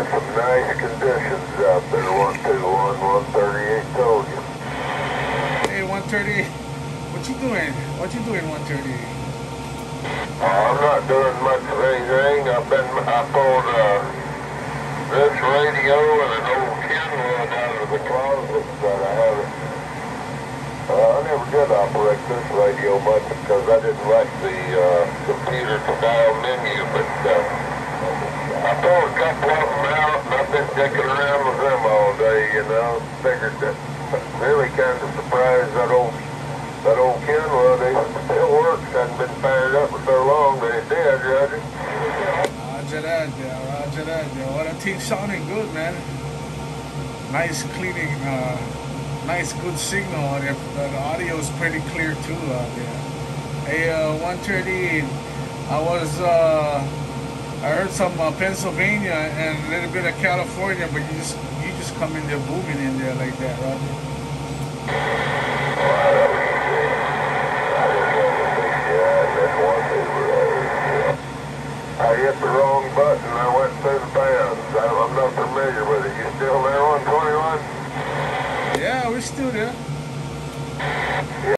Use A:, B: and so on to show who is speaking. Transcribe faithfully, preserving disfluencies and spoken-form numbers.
A: some nice conditions out there, one two one, one thirty-eight told you.
B: Hey, one thirty-eight, what you doing? What you doing, one thirty-eight?
A: Uh, I'm not doing much of anything. I've been, I pulled uh, this radio and an old Kenwood out of the closet that I have. Uh, I never did operate this radio much because I didn't like the uh, computer style menu, but uh, I pulled a couple of them out and I've been dicking around with them all day, you know. Figured that, really kind of surprised that old That old Kenwood, they still works, hadn't been fired up for so long, but it did, Roger.
B: Roger that, yeah, roger that, yeah. Well, that thing's sounding good, man. Nice cleaning, uh, nice good signal. The, the audio is pretty clear too out there. Hey, uh, one thirty-eight, I was, uh, I heard some uh, Pennsylvania and a little bit of California, but you just, you just come in there booming in there like that, Roger.